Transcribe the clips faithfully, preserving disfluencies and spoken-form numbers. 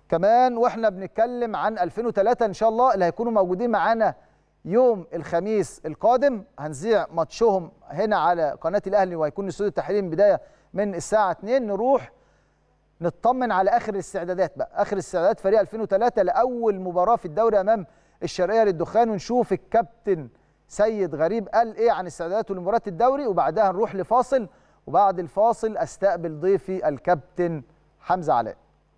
كمان واحنا بنتكلم عن ألفين وثلاثة ان شاء الله اللي هيكونوا موجودين معانا يوم الخميس القادم، هنذيع ماتشهم هنا على قناه الاهلي وهيكون استوديو التحليل من بدايه من الساعه اتنين. نروح نطمن على اخر الاستعدادات بقى، اخر استعدادات فريق ألفين وثلاثة لاول مباراه في الدوري امام الشرقيه للدخان، ونشوف الكابتن سيد غريب قال ايه عن استعداداته لمباراه الدوري، وبعدها نروح لفاصل، وبعد الفاصل استقبل ضيفي الكابتن حمزه علاء.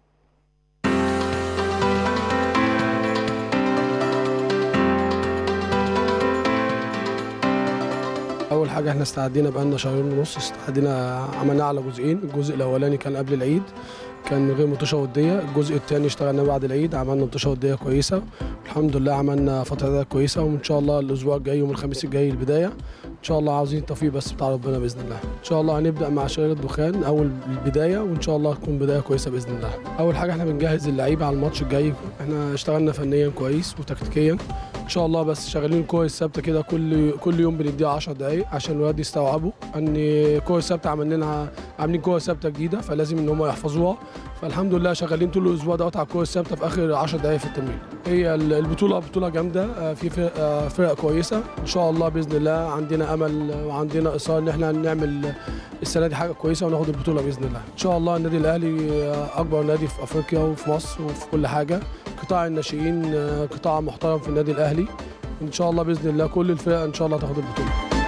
اول حاجه احنا استعدينا بقالنا شهرين ونص، استعدينا عملناه على جزئين. الجزء الاولاني كان قبل العيد، كان غير مطوشه وديه. الجزء الثاني اشتغلنا بعد العيد، عملنا مطوشه وديه كويسه الحمد لله، عملنا فتره كويسه، وان شاء الله الاسبوع الجاي يوم الخميس الجاي البدايه ان شاء الله. عاوزين التوفيق بس بتاع ربنا باذن الله. ان شاء الله هنبدا مع شرقيه الدخان اول البدايه، وان شاء الله تكون بدايه كويسه باذن الله. اول حاجه احنا بنجهز اللعيبه على الماتش الجاي. احنا اشتغلنا فنيا كويس وتكتيكيا ان شاء الله، بس شغالين كويس ثابته كده، كل كل يوم بنديها عشر دقائق عشان الولاد يستوعبوا ان كويس ثابته. عملنا عاملين كويس ثابته جديده، فلازم ان هم يحفظوها. فالحمد لله شغالين طول الاسبوع دوت على الكوره الثابته في اخر عشر دقائق في التمرين. هي البطوله بطوله جامده، في فرق, فرق كويسه ان شاء الله باذن الله. عندنا امل وعندنا اصرار ان احنا نعمل السنه دي حاجه كويسه وناخد البطوله باذن الله ان شاء الله. النادي الاهلي اكبر نادي في افريقيا وفي مصر وفي كل حاجه. قطاع الناشئين قطاع محترم في النادي الاهلي، ان شاء الله باذن الله كل الفرق ان شاء الله تاخد البطوله.